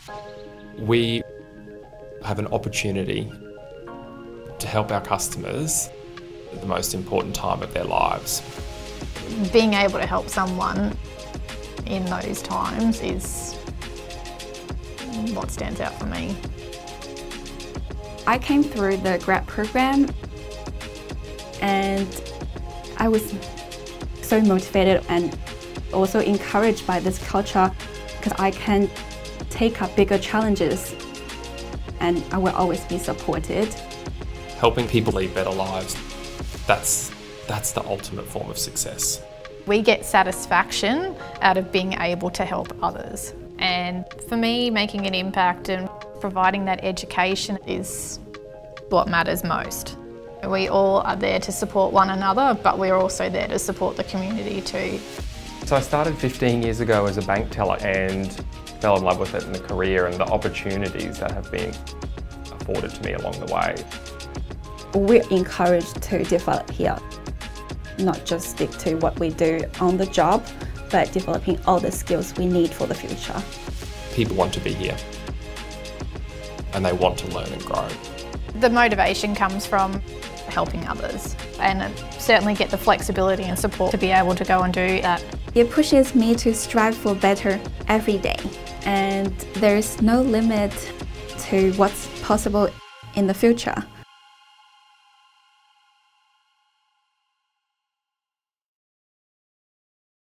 We have an opportunity to help our customers at the most important time of their lives. Being able to help someone in those times is what stands out for me. I came through the grad program and I was so motivated and also encouraged by this culture because I can take up bigger challenges and I will always be supported. Helping people lead better lives, that's the ultimate form of success. We get satisfaction out of being able to help others. And for me, making an impact and providing that education is what matters most. We all are there to support one another, but we're also there to support the community too. So I started 15 years ago as a bank teller and fell in love with it and the career and the opportunities that have been afforded to me along the way. We're encouraged to develop here, not just stick to what we do on the job, but developing all the skills we need for the future. People want to be here and they want to learn and grow. The motivation comes from helping others and certainly get the flexibility and support to be able to go and do that. It pushes me to strive for better every day, and there's no limit to what's possible in the future.